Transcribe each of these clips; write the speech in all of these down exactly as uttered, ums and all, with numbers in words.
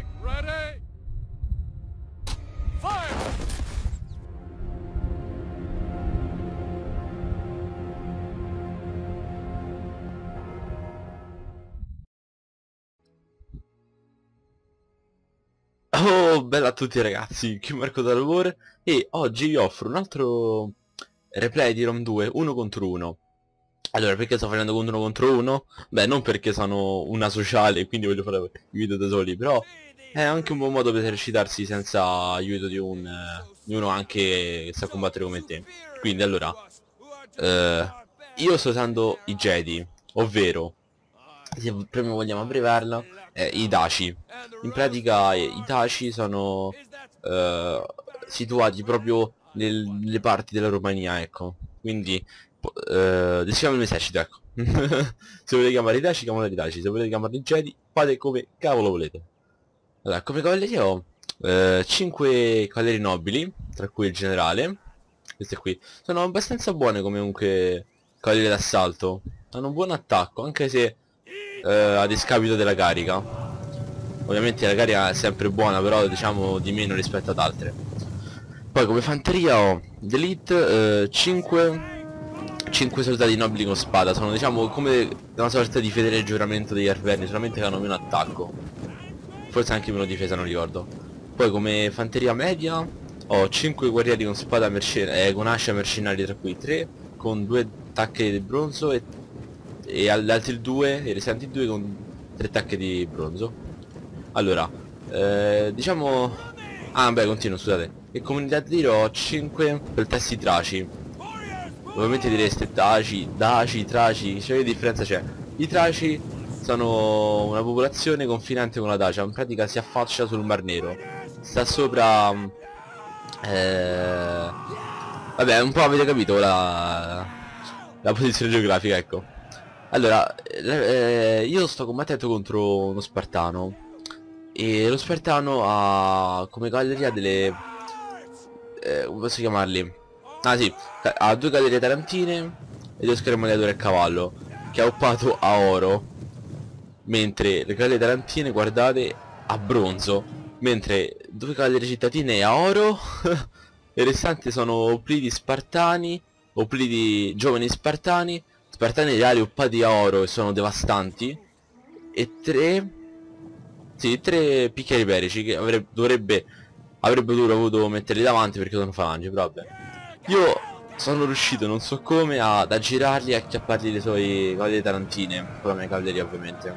Oh, bella a tutti ragazzi, qui Marco Dalvore e oggi vi offro un altro replay di Rome due, uno contro uno. Allora, perché sto facendo uno contro uno? Beh, non perché sono una sociale e quindi voglio fare i video da soli, però è anche un buon modo per esercitarsi senza aiuto di, un, eh, di uno anche che sa combattere come te. Quindi allora, eh, io sto usando i Jedi, ovvero, se proprio vogliamo abbreviarla, eh, i Daci. In pratica eh, i Daci sono eh, situati proprio nel- nelle parti della Romania, ecco. Quindi po- eh, descriviamo l'esercito, ecco. Se volete chiamare i Daci, chiamate i Daci. Se volete chiamarli i Jedi, fate come cavolo volete. Allora, come cavalleria ho cinque cavalleri nobili, tra cui il generale. Queste qui sono abbastanza buone come comunque cavalieri d'assalto. Hanno un buon attacco, anche se eh, a discapito della carica. Ovviamente la carica è sempre buona, però diciamo di meno rispetto ad altre. Poi come fanteria ho d'elite eh, cinque cinque soldati nobili con spada. Sono diciamo come una sorta di fedele giuramento degli Arverni, solamente che hanno meno attacco. Forse anche meno difesa, non ricordo. Poi come fanteria media ho cinque guerrieri con spada mercenaria, eh, con ascia mercenari, tra cui tre con due tacche di bronzo e, e agli altri due, i restanti due con tre tacche di bronzo. Allora, eh, diciamo... Ah beh, continuo, scusate. E comunità di tiro ho cinque peltesti traci. Ovviamente direste Daci, Daci, Traci, cioè che differenza c'è? I Traci sono una popolazione confinante con la Dacia, in pratica si affaccia sul Mar Nero. Sta sopra... Eh, vabbè, un po' avete capito la, la posizione geografica, ecco. Allora, eh, io sto combattendo contro uno spartano. E lo spartano ha come cavalleria delle... Eh, come posso chiamarli? Ah sì, ha due gallerie tarantine e due schermaglie a cavallo, che ha uppato a oro, mentre le gallerie tarantine, guardate, a bronzo, mentre due gallerie cittadine a oro e i restanti sono opliti spartani, opliti giovani spartani, spartani reali uppati a oro e sono devastanti, e tre... sì, tre picchieri iberici che avrebbe, dovrebbe, avrebbe dovuto avuto metterli davanti perché sono falange, però vabbè. Io sono riuscito, non so come, ad aggirarli e acchiapparli le sue cavaliere tarantine, con la mia cavalleria ovviamente.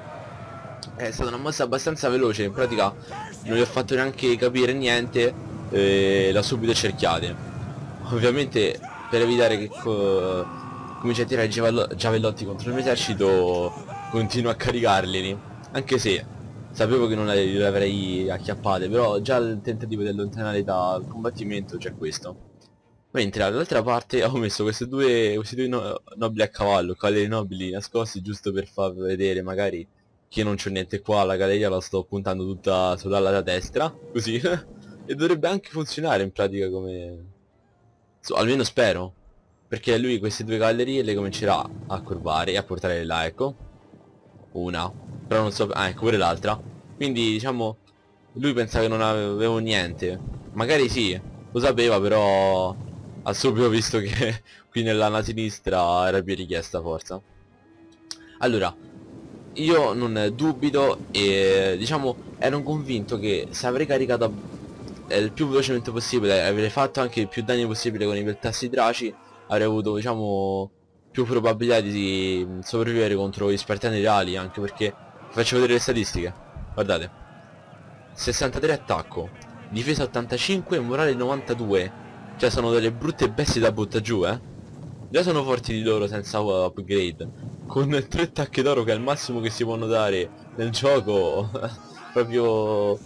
È stata una mossa abbastanza veloce, in pratica non gli ho fatto neanche capire niente e l'ho subito cerchiate. Ovviamente per evitare che co cominci a tirare giavello giavellotti contro il mio esercito, continuo a caricarli, anche se sapevo che non le avrei acchiappate, però già il tentativo di allontanare dal combattimento c'è questo. Mentre dall'altra parte ho messo questi due, questi due no nobili a cavallo, cavalieri nobili nascosti, giusto per far vedere magari che io non c'ho niente qua, la galleria la sto puntando tutta sulla lato destra, così. E dovrebbe anche funzionare in pratica come... so, almeno spero. Perché lui queste due cavallerie le comincerà a curvare e a portare là, ecco. Una. Però non so... ah, ecco pure l'altra. Quindi diciamo lui pensa che non avevo niente. Magari sì, lo sapeva, però ha subito visto che qui nell'ala sinistra era più richiesta forza. Allora, io non dubito e diciamo ero convinto che se avrei caricato eh, il più velocemente possibile, avrei fatto anche il più danni possibile con i peltassi draci, avrei avuto diciamo più probabilità di sopravvivere contro gli spartani reali, anche perché vi faccio vedere le statistiche. Guardate, sessantatré attacco, difesa ottantacinque, morale novantadue. Cioè sono delle brutte bestie da butta giù, eh. Già sono forti di loro senza upgrade. Con tre tacche d'oro, che è il massimo che si possono dare nel gioco. Proprio...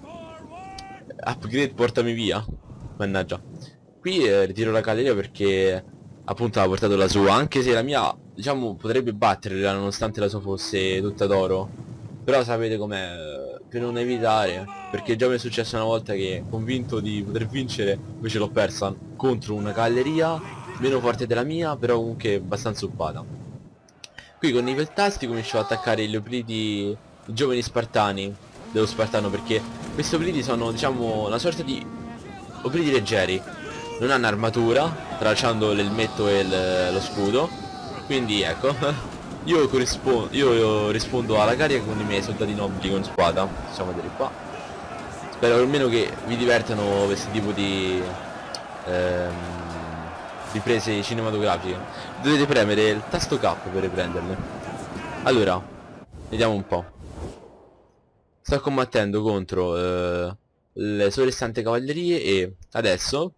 upgrade, portami via. Mannaggia. Qui eh, ritiro la cavalleria perché appunto ha portato la sua. Anche se la mia, diciamo, potrebbe batterla nonostante la sua fosse tutta d'oro. Però sapete com'è, per non evitare, perché già mi è successo una volta che, convinto di poter vincere, invece l'ho persa contro una cavalleria meno forte della mia, però comunque abbastanza uppata. Qui con i peltasti comincio ad attaccare gli opliti, i giovani spartani, dello Spartano, perché questi oblidi sono, diciamo, una sorta di oblidi leggeri. Non hanno armatura, tralasciando l'elmetto e il- lo scudo. Quindi ecco, io, corrispondo, io rispondo alla carica con i miei soldati nobili con spada. Possiamo vedere qua. Spero almeno che vi divertano questi tipo di ehm, riprese cinematografiche. Dovete premere il tasto K per riprenderle. Allora, vediamo un po'. Sto combattendo contro eh, le sue restanti cavallerie e adesso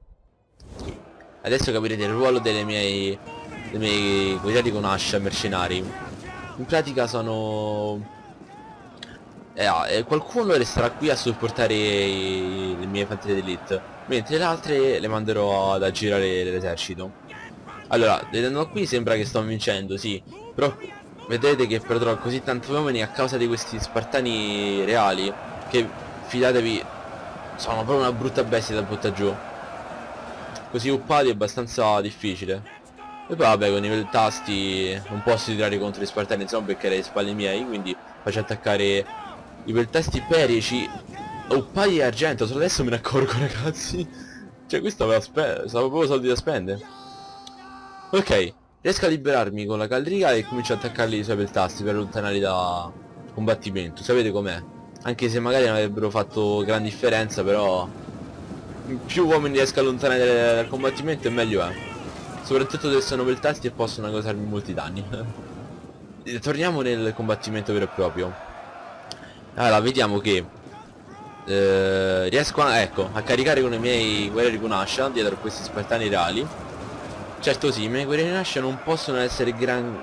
Adesso capirete il ruolo delle miei dei miei cogliati con ascia mercenari. In pratica sono eh, ah, eh, qualcuno resterà qui a supportare i- le mie fanterie d'elite, mentre le altre le manderò ad aggirare l'esercito. Allora, vedendo qui sembra che sto vincendo, sì, però vedete che perderò così tanti uomini a causa di questi spartani reali, che fidatevi, sono proprio una brutta bestia da buttare giù. Così uppati è abbastanza difficile. E poi vabbè, con i tasti non posso tirare contro gli spartani, insomma, perché le spalle miei, quindi faccio attaccare i peltasti perici. Uppati e argento, solo adesso me ne accorgo, ragazzi. Cioè questo aveva spe stavo proprio soldi da spendere. Ok, riesco a liberarmi con la caldriga e comincio ad attaccarli i suoi peltasti per allontanarli da combattimento. Sapete com'è? Anche se magari non avrebbero fatto gran differenza, però più uomini riesco a allontanare dal combattimento e meglio è. Soprattutto se sono peltasti e possono causarmi molti danni. E torniamo nel combattimento vero e proprio. Allora, vediamo che eh, riesco a, ecco, a caricare con i miei guerrieri con ascia dietro a questi spartani reali. Certo sì, i miei guerrieri con ascia non possono essere gran...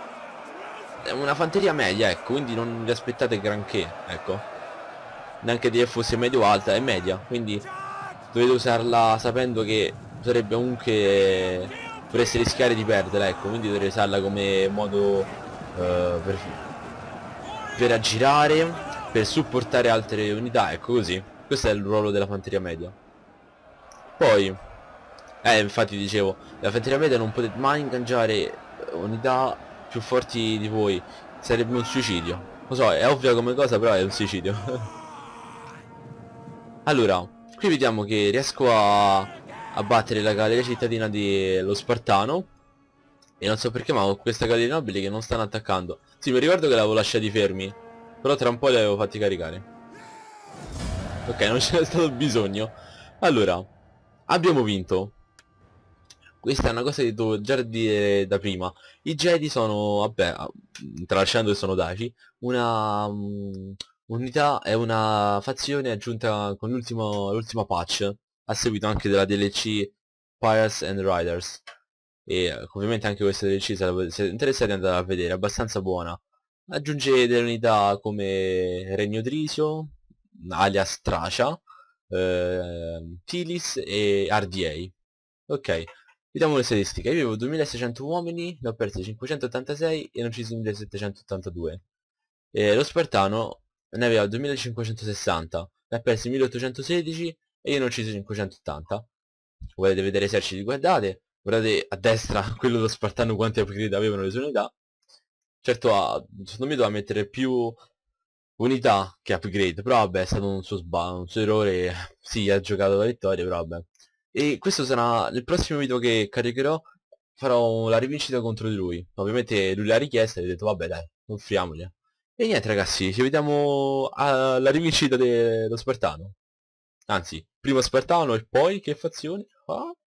È una fanteria media, ecco, quindi non vi aspettate granché, ecco. Neanche dire fosse medio alta, è media, quindi dovete usarla sapendo che potrebbe comunque potreste rischiare di perderla, ecco, quindi dovrete usarla come modo eh, per, per aggirare, per supportare altre unità, ecco così. Questo è il ruolo della fanteria media. Poi, eh, infatti dicevo, la fanteria media non potete mai ingaggiare unità più forti di voi, sarebbe un suicidio. Lo so, è ovvia come cosa, però è un suicidio. Allora, qui vediamo che riesco a, a battere la galleria cittadina dello Spartano. E non so perché, ma ho questa galleria nobili che non stanno attaccando. Sì, mi ricordo che l'avevo lasciati fermi, però tra un po' li avevo fatti caricare. Ok, non c'era stato bisogno. Allora, abbiamo vinto. Questa è una cosa che devo già dire da prima. I Jedi sono, vabbè, ah, tralasciando che sono Daci, una mm, unità è una fazione aggiunta con l'ultimo l'ultima patch, a seguito anche della D L C Pirates and Riders. E eh, ovviamente anche questa D L C, se la potete- se siete interessati, andate a vedere, è abbastanza buona. Aggiunge delle unità come Regno Trisio, alias Tracia, eh, Tilis e R D A. Ok. Vediamo le statistiche. Io avevo duemilaseicento uomini, ne ho persi cinquecentottantasei e ne ho uccisi millesettecentottantadue. E lo Spartano ne aveva duemilacinquecentosessanta, ne ha persi milleottocentosedici e io ne ho uccisi cinquecentottanta. Volete vedere eserciti? Guardate, guardate a destra quello dello Spartano quanti upgrade avevano le sue unità. Certo, ha, secondo me doveva mettere più unità che upgrade, però vabbè, è stato un suo sbaglio, un suo errore. Sì, ha giocato la vittoria, però vabbè. E questo sarà nel prossimo video che caricherò, farò la rivincita contro di lui. Ovviamente lui l'ha richiesta e ho detto vabbè dai, offriamogli. E niente ragazzi, ci vediamo alla rivincita dello Spartano. Anzi, prima Spartano e poi che fazione? Ah?